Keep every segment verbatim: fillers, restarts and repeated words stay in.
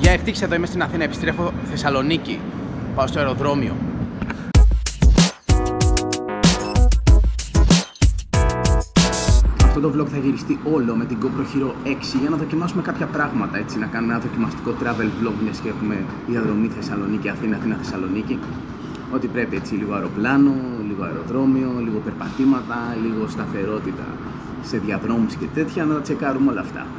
Γεια, ευτύχησα, εδώ είμαι στην Αθήνα, επιστρέφω Θεσσαλονίκη. Πάω στο αεροδρόμιο. Αυτό το vlog θα γυριστεί όλο με την GoPro Hero έξι για να δοκιμάσουμε κάποια πράγματα, έτσι, να κάνουμε ένα δοκιμαστικό travel vlog, μιας και έχουμε διαδρομή Θεσσαλονίκη, Αθήνα, Αθήνα, Θεσσαλονίκη. Ό,τι πρέπει, έτσι, λίγο αεροπλάνο, λίγο αεροδρόμιο, λίγο περπατήματα, λίγο σταθερότητα σε διαδρόμους και τέτοια, να τα τσεκάρουμε όλα αυτά.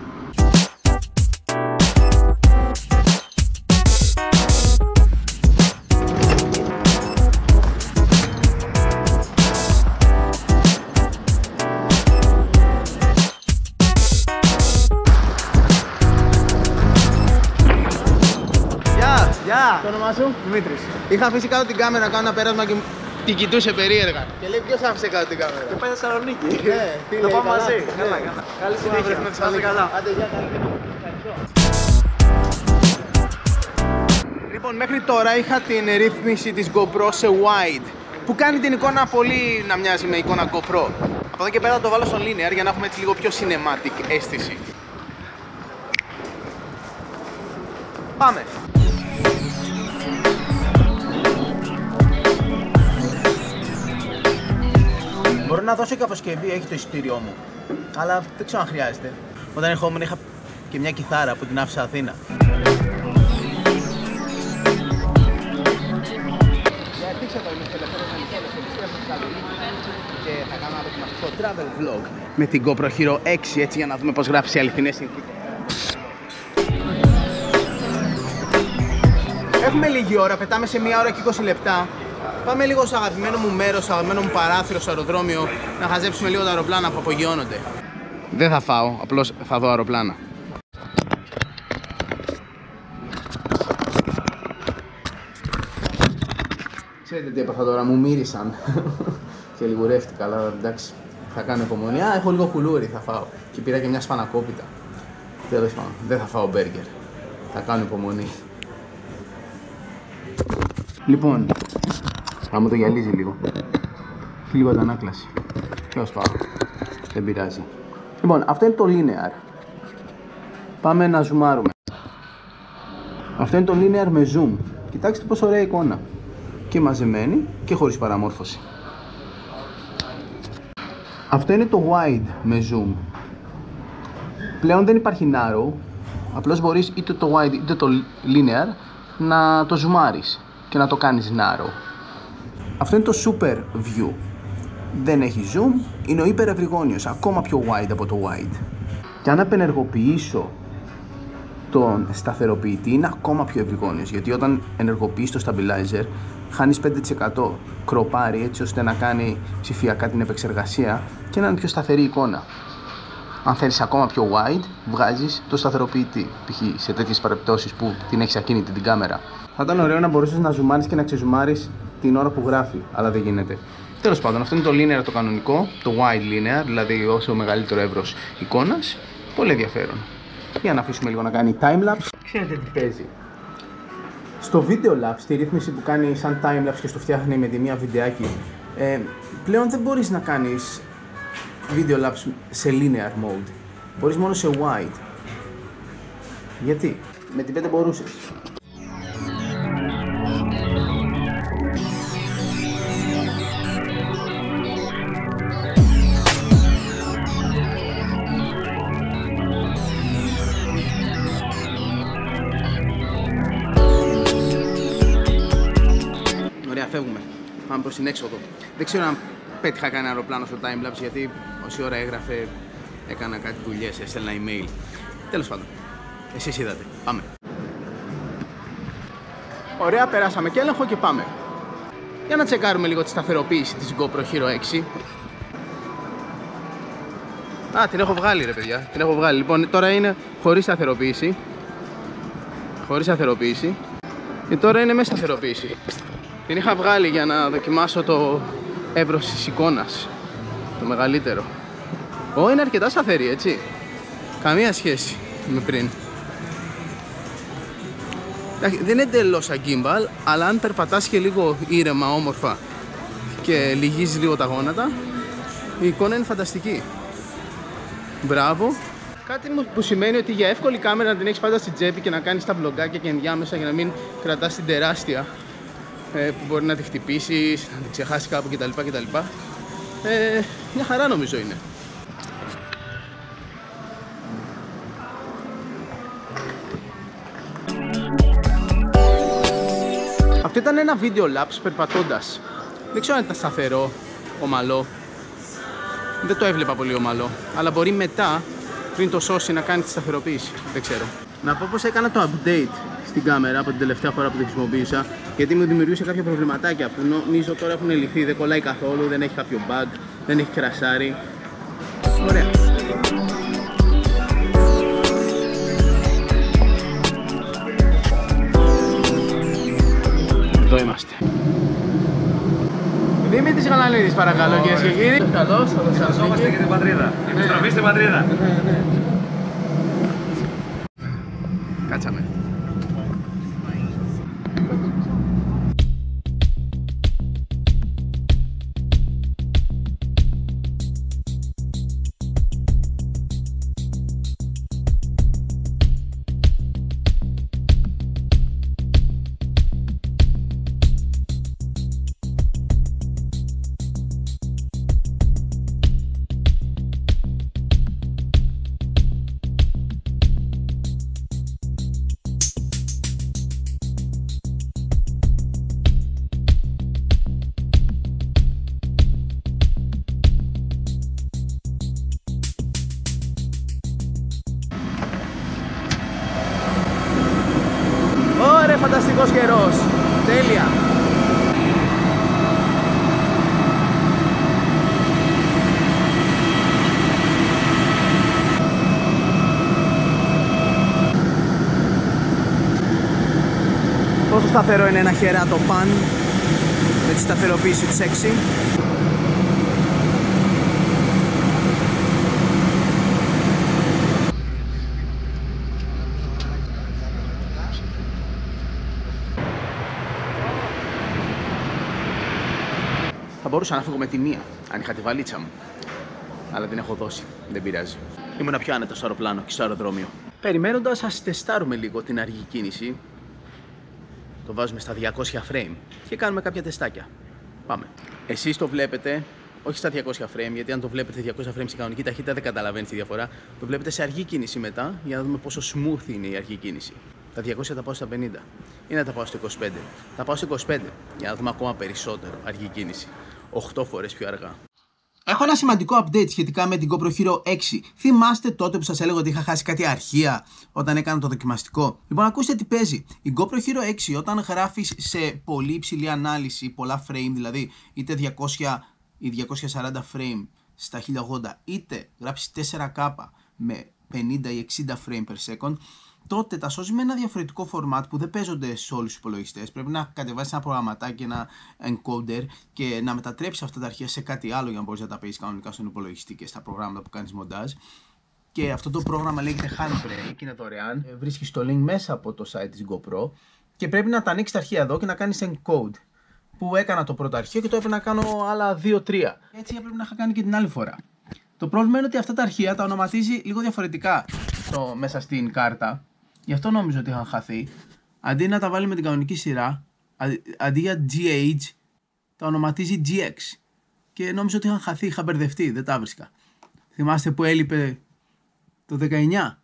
Το όνομά σου? Δημήτρης. Είχα αφήσει κάτω την κάμερα να κάνω ένα πέρασμα και την κοιτούσε περίεργα. Και λέει, ποιος άφησε κάτω την κάμερα? Και πάει στη Θεσσαλονίκη. Ναι, τι λέει, πάμε μαζί. Καλά, καλά. Καλή συνέχεια. Καλή καλά. Άντε, γεια, καλή. Λοιπόν, μέχρι τώρα είχα την ρύθμιση της GoPro σε wide, που κάνει την εικόνα πολύ να μοιάζει με εικόνα GoPro. Από εδώ και πέρα θα το βάλω στο linear για να έχουμε έτσι λίγο πιο cinematic αίσθηση. Πάμε! Μπορώ να δώσω και αποσκευή, έχει το εισιτήριό μου. Αλλά δεν ξέρω αν χρειάζεται. Όταν ερχόμουν είχα και μια κιθάρα που την άφησα Αθήνα. Και θα κάνω ένα δοκιμαστικό travel vlog με την GoPro Hero έξι, έτσι, για να δούμε πώς γράφει σε αληθινές συνθήκες. Έχουμε λίγη ώρα, πετάμε σε μία ώρα και είκοσι λεπτά. Πάμε λίγο στο αγαπημένο μου μέρος, στο αγαπημένο μου παράθυρο, στο αεροδρόμιο, να χαζέψουμε λίγο τα αεροπλάνα που απογειώνονται. Δεν θα φάω, απλώς θα δω αεροπλάνα. Ξέρετε τι έπαθα τώρα, μου μύρισαν και λιγουρεύτηκα, αλλά εντάξει, θα κάνω υπομονή. Α, έχω λίγο κουλούρι, θα φάω. Και πήρα και μια σπανακόπιτα. Τέλος πάντων, δεν θα φάω μπέργκερ. Θα κάνω υπομονή. Λοιπόν, θα μου το γυαλίζει λίγο και λίγο αντανάκλαση. Ποιος πάω, δεν πειράζει. Λοιπόν, αυτό είναι το linear. Πάμε να ζουμάρουμε. Αυτό είναι το linear με zoom. Κοιτάξτε πόσο ωραία εικόνα. Και μαζεμένη και χωρίς παραμόρφωση. Αυτό είναι το wide με zoom. Πλέον δεν υπάρχει narrow. Απλώς μπορείς είτε το wide είτε το linear να το ζουμάρεις και να το κάνεις narrow. Αυτό είναι το super view. Δεν έχει zoom, είναι ο υπερευρυγόνιος, ακόμα πιο wide από το wide. Και αν απενεργοποιήσω τον σταθεροποιητή, είναι ακόμα πιο ευρυγόνιος, γιατί όταν ενεργοποιείς το stabilizer χάνεις πέντε τοις εκατό κροπάρι, έτσι ώστε να κάνει ψηφιακά την επεξεργασία και να είναι πιο σταθερή εικόνα. Αν θέλεις ακόμα πιο wide, βγάζεις το σταθεροποιητή, π.χ. σε τέτοιες περιπτώσεις που την έχεις ακίνητη την κάμερα. Θα ήταν ωραίο να μπορούσες να ζουμάρεις και να ξεζουμάρεις την ώρα που γράφει, αλλά δεν γίνεται. Τέλος πάντων, αυτό είναι το linear το κανονικό, το wide linear, δηλαδή όσο μεγαλύτερο εύρος εικόνας. Πολύ ενδιαφέρον. Για να αφήσουμε λίγο να κάνει time-lapse. Ξέρετε τι παίζει. Στο video lapse, τη ρύθμιση που κάνει σαν time-lapse και στο φτιάχνει με τη μία βιντεάκι, ε, πλέον δεν μπορείς να κάνεις video lapse σε linear mode. Μπορείς μόνο σε wide. Γιατί? Με την πέντε μπορούσες. Ωραία, φεύγουμε. Πάμε προς την έξοδο. Δεν ξέρω αν πέτυχα κανένα αεροπλάνο στο timelapse, γιατί όση ώρα έγραφε έκανα κάτι δουλειές, έστελνα email. Τέλος πάντων, εσείς είδατε. Πάμε. Ωραία, περάσαμε και έλεγχο και πάμε. Για να τσεκάρουμε λίγο τη σταθεροποίηση της GoPro Hero έξι. Α, την έχω βγάλει ρε παιδιά, την έχω βγάλει. Λοιπόν, τώρα είναι χωρίς σταθεροποίηση. Χωρίς σταθεροποίηση. Και τώρα είναι με σταθεροποίηση. Την είχα βγάλει για να δοκιμάσω το εύρος της εικόνας, το μεγαλύτερο. Ω, είναι αρκετά σταθερή, έτσι. Καμία σχέση με πριν. Δεν είναι εντελώς σαν gimbal, αλλά αν περπατάς και λίγο ήρεμα, όμορφα και λυγίζεις λίγο τα γόνατα, η εικόνα είναι φανταστική. Μπράβο. Κάτι που σημαίνει ότι για εύκολη κάμερα να την έχεις πάντα στην τσέπη και να κάνεις τα βλογκάκια και ενδιάμεσα για να μην κρατάς την τεράστια που μπορεί να τη χτυπήσεις, να την ξεχάσει κάπου κτλ. κτλ. Ε, μια χαρά νομίζω είναι. Αυτό ήταν ένα βίντεο lapse περπατώντας. Δεν ξέρω αν ήταν σταθερό, ομαλό. Δεν το έβλεπα πολύ ομαλό. Αλλά μπορεί μετά, πριν το σώσει, να κάνει τη σταθεροποίηση. Δεν ξέρω. Να πω πως έκανα το update στην κάμερα από την τελευταία φορά που τη χρησιμοποίησα, γιατί μου δημιουργούσε κάποια προβληματάκια που νομίζω τώρα έχουν λυθεί. Δεν κολλάει καθόλου, δεν έχει κάποιο bug, δεν έχει κρασάρει. Ωραία. Εδώ είμαστε. Δημήτρης Γαλανίδης, παρακαλώ, κυρίες και κύριοι. Καλώς, θα το Ευχαριστούμε για την πατρίδα. Επιστροφή στην πατρίδα. Ναι, ναι. Κάτσαμε. Ωραία, φανταστικός καιρός. Τέλεια. Πόσο σταθερό είναι ένα χεράτο παν με τη σταθεροποίηση της έξι. Θα μπορούσα να φύγω με τη μία, αν είχα τη βαλίτσα μου. Αλλά την έχω δώσει, δεν πειράζει. Ήμουνα πιο άνετος στο αεροπλάνο και στο αεροδρόμιο. Περιμένοντας, ας τεστάρουμε λίγο την αργή κίνηση. Το βάζουμε στα διακόσια frame και κάνουμε κάποια τεστάκια. Πάμε. Εσείς το βλέπετε, όχι στα διακόσια frame, γιατί αν το βλέπετε διακόσια frame σε κανονική ταχύτητα δεν καταλαβαίνετε τη διαφορά. Το βλέπετε σε αργή κίνηση μετά, για να δούμε πόσο smooth είναι η αργή κίνηση. Τα διακόσια τα πάω στα πενήντα ή να τα πάω στο είκοσι πέντε. Τα πάω στο είκοσι πέντε για να δούμε ακόμα περισσότερο αργή κίνηση. οκτώ φορές πιο αργά. Έχω ένα σημαντικό update σχετικά με την GoPro Hero έξι. Θυμάστε τότε που σας έλεγα ότι είχα χάσει κάτι αρχεία όταν έκανα το δοκιμαστικό? Λοιπόν, ακούστε τι παίζει. Η GoPro Hero έξι, όταν γράφεις σε πολύ υψηλή ανάλυση, πολλά frame, δηλαδή είτε διακόσια ή διακόσια σαράντα frame στα χίλια ογδόντα, είτε γράψεις τέσσερα κέι με πενήντα ή εξήντα frame per second, τότε τα σώζει με ένα διαφορετικό format που δεν παίζονται σε όλους τους υπολογιστές. Πρέπει να κατεβάσεις ένα προγραμματάκι, ένα encoder και να μετατρέψεις αυτά τα αρχεία σε κάτι άλλο για να μπορείς να τα παίζεις κανονικά στον υπολογιστή και στα προγράμματα που κάνεις μοντάζ. Και αυτό το πρόγραμμα λέγεται Handbrake, είναι δωρεάν. Βρίσκεις το link μέσα από το site της GoPro και πρέπει να τα ανοίξεις τα αρχεία εδώ και να κάνεις encode. Που έκανα το πρώτο αρχείο και το έπρεπε να κάνω άλλα δύο τρία. Έτσι έπρεπε να είχα κάνει και την άλλη φορά. Το πρόβλημα είναι ότι αυτά τα αρχεία τα ονοματίζει λίγο διαφορετικά στο, μέσα στην κάρτα. Γι' αυτό νόμιζα ότι είχαν χαθεί. Αντί να τα βάλει με την κανονική σειρά, αντί για τζι έιτς, τα ονοματίζει τζι εξ. Και νόμιζα ότι είχαν χαθεί, είχα μπερδευτεί, δεν τα βρίσκα. Θυμάστε που έλειπε το δεκαεννιά?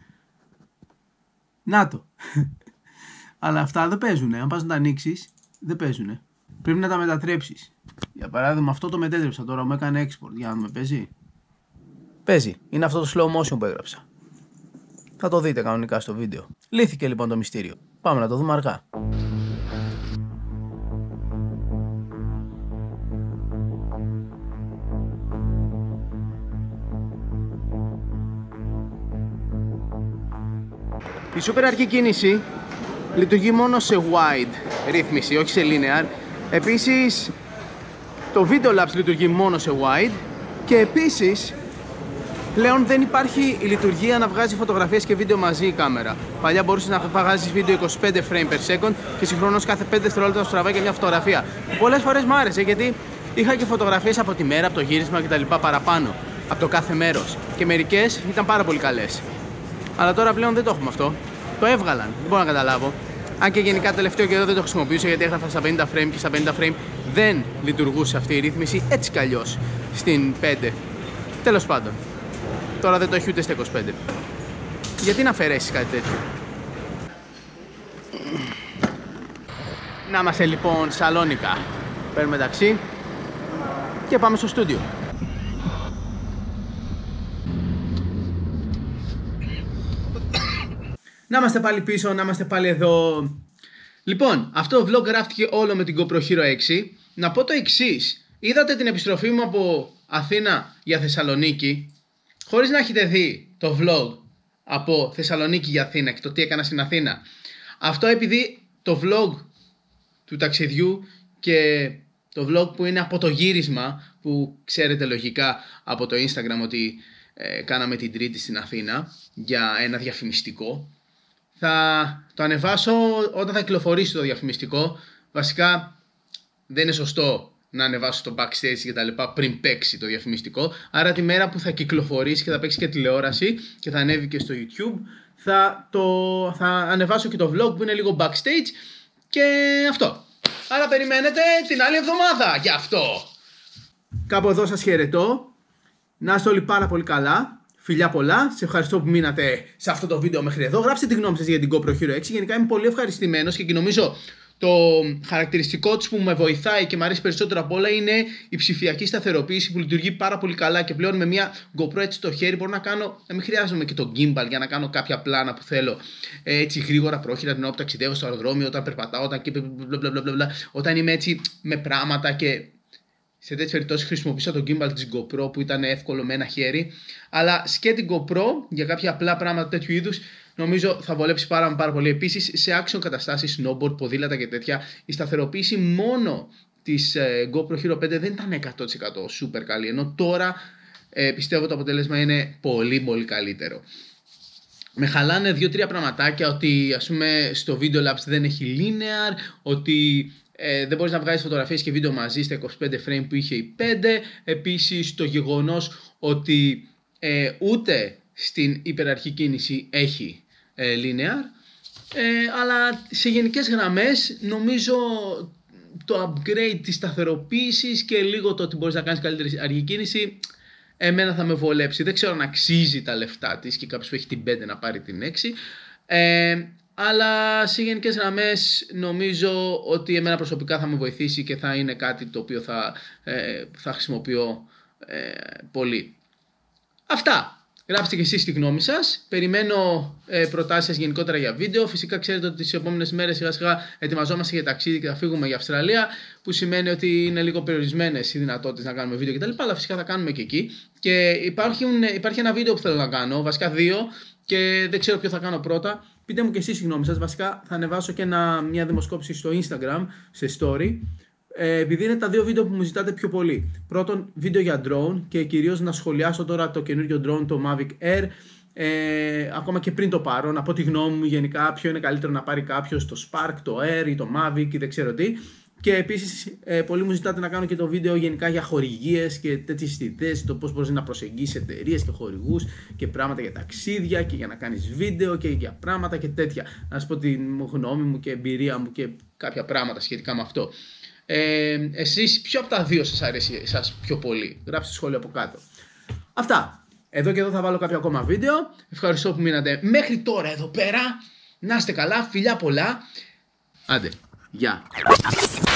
Να το. Αλλά αυτά δεν παίζουνε. Αν πας να τα ανοίξεις, δεν παίζουνε. Πρέπει να τα μετατρέψεις. Για παράδειγμα, αυτό το μετέτρεψα τώρα, μου έκανε export. Για να δούμε, παίζει. Παίζει. Είναι αυτό το slow motion που έγραψα. Θα το δείτε κανονικά στο βίντεο. Λύθηκε λοιπόν το μυστήριο. Πάμε να το δούμε αργά. Η super αργή κίνηση λειτουργεί μόνο σε wide ρύθμιση, όχι σε linear. Επίσης, το video lapse λειτουργεί μόνο σε wide. Και επίσης, πλέον δεν υπάρχει η λειτουργία να βγάζει φωτογραφίες και βίντεο μαζί η κάμερα. Παλιά μπορούσες να βγάζεις βίντεο είκοσι πέντε frame per second και συγχρόνως κάθε πέντε δευτερόλεπτα να σου τραβάει και μια φωτογραφία. Πολλές φορές μου άρεσε γιατί είχα και φωτογραφίες από τη μέρα, από το γύρισμα κτλ. Παραπάνω. από το κάθε μέρος. Και μερικές ήταν πάρα πολύ καλές. Αλλά τώρα πλέον δεν το έχουμε αυτό. Το έβγαλαν, δεν μπορώ να καταλάβω. Αν και γενικά το τελευταίο καιρό δεν το χρησιμοποιούσα γιατί έγραφα στα πενήντα frame και στα πενήντα frame δεν λειτουργούσε αυτή η ρύθμιση έτσι κι αλλιώς στην πέντε. Τέλος πάντων, τώρα δεν το έχει ούτε στα είκοσι πέντε. Γιατί να αφαιρέσεις κάτι τέτοιο? Να είμαστε λοιπόν Σαλόνικα. Παίρνουμε ταξί και πάμε στο στούντιο. Να είμαστε πάλι πίσω, να είμαστε πάλι εδώ. Λοιπόν, αυτό το vlog γράφτηκε όλο με την GoPro Hero έξι. Να πω το εξής. Είδατε την επιστροφή μου από Αθήνα για Θεσσαλονίκη, χωρίς να έχετε δει το vlog από Θεσσαλονίκη για Αθήνα και το τι έκανα στην Αθήνα. Αυτό επειδή το vlog του ταξιδιού και το vlog που είναι από το γύρισμα, που ξέρετε λογικά από το Instagram ότι ε, κάναμε την Τρίτη στην Αθήνα για ένα διαφημιστικό, θα το ανεβάσω όταν θα κυκλοφορήσει το διαφημιστικό. Βασικά δεν είναι σωστό να ανεβάσω το backstage και τα λοιπά πριν παίξει το διαφημιστικό. Άρα τη μέρα που θα κυκλοφορήσει και θα παίξει και τηλεόραση και θα ανέβει και στο YouTube, θα, το, θα ανεβάσω και το vlog που είναι λίγο backstage και αυτό. Άρα περιμένετε την άλλη εβδομάδα για αυτό. Κάπου εδώ σας χαιρετώ. Να είστε όλοι πάρα πολύ καλά. Φιλιά πολλά, σε ευχαριστώ που μείνατε σε αυτό το βίντεο μέχρι εδώ. Γράψτε τη γνώμη σας για την GoPro Hero έξι. Γενικά είμαι πολύ ευχαριστημένος και νομίζω το χαρακτηριστικό της που με βοηθάει και μου αρέσει περισσότερο από όλα είναι η ψηφιακή σταθεροποίηση που λειτουργεί πάρα πολύ καλά και πλέον με μια GoPro έτσι στο χέρι μπορώ να κάνω, να μην χρειάζομαι και το gimbal για να κάνω κάποια πλάνα που θέλω έτσι γρήγορα πρόχειρα την ώρα που ταξιδεύω στο αεροδρόμιο, όταν περπατάω, όταν, και όταν είμαι έτσι με πράγματα και σε τέτοιες περιπτώσεις χρησιμοποίησα το gimbal της GoPro που ήταν εύκολο με ένα χέρι. Αλλά και την GoPro για κάποια απλά πράγματα τέτοιου είδους νομίζω θα βολέψει πάρα, πάρα πολύ. Επίσης σε action καταστάσεις, snowboard, ποδήλατα και τέτοια, η σταθεροποίηση μόνο της ε, GoPro Hero πέντε δεν ήταν εκατό τοις εκατό super καλή. Ενώ τώρα ε, πιστεύω το αποτέλεσμα είναι πολύ πολύ καλύτερο. Με χαλάνε δύο τρία πραγματάκια, ότι ας πούμε στο Video Labs δεν έχει linear, ότι Ε, δεν μπορείς να βγάζεις φωτογραφίες και βίντεο μαζί στα είκοσι πέντε frame που είχε η πέντε. Επίσης το γεγονός ότι ε, ούτε στην υπεραρχή κίνηση έχει ε, linear. Ε, αλλά σε γενικές γραμμές νομίζω το upgrade της σταθεροποίησης και λίγο το ότι μπορείς να κάνεις καλύτερη αργή κίνηση εμένα θα με βολέψει. Δεν ξέρω αν αξίζει τα λεφτά της και κάποιος που έχει την πέντε να πάρει την έξι. Ε, Αλλά σε γενικές γραμμές νομίζω ότι εμένα προσωπικά θα με βοηθήσει και θα είναι κάτι το οποίο θα, ε, θα χρησιμοποιώ ε, πολύ. Αυτά. Γράψτε και εσείς τη γνώμη σας. Περιμένω ε, προτάσεις σας γενικότερα για βίντεο. Φυσικά ξέρετε ότι τις επόμενες μέρες σιγά σιγά ετοιμαζόμαστε για ταξίδι και θα φύγουμε για Αυστραλία. Που σημαίνει ότι είναι λίγο περιορισμένες οι δυνατότητες να κάνουμε βίντεο κτλ. Αλλά φυσικά θα κάνουμε και εκεί. Και υπάρχουν, υπάρχει ένα βίντεο που θέλω να κάνω, βασικά δύο. Και δεν ξέρω ποιο θα κάνω πρώτα. Πείτε μου και εσείς τη γνώμη σας. Βασικά θα ανεβάσω και ένα, μια δημοσκόπηση στο Instagram, σε story, ε, επειδή είναι τα δύο βίντεο που μου ζητάτε πιο πολύ. Πρώτον, βίντεο για drone και κυρίως να σχολιάσω τώρα το καινούριο drone, το Mavic Air. Ε, ακόμα και πριν το πάρω, να πω τη γνώμη μου γενικά, ποιο είναι καλύτερο να πάρει κάποιος, το Spark, το Air ή το Mavic ή δεν ξέρω τι. Και επίσης, ε, πολλοί μου ζητάτε να κάνω και το βίντεο γενικά για χορηγίες και τέτοιες ιδέες, το πώς μπορείς να προσεγγίσεις εταιρείες και χορηγούς και πράγματα για ταξίδια και για να κάνεις βίντεο και για πράγματα και τέτοια. Να σας πω τη γνώμη μου και εμπειρία μου και κάποια πράγματα σχετικά με αυτό. Ε, εσείς, ποιο από τα δύο σας αρέσει εσάς πιο πολύ? Γράψτε σχόλιο από κάτω. Αυτά. Εδώ και εδώ θα βάλω κάποιο ακόμα βίντεο. Ευχαριστώ που μείνατε μέχρι τώρα εδώ πέρα. Να είστε καλά, φιλιά πολλά. Άντε, γεια.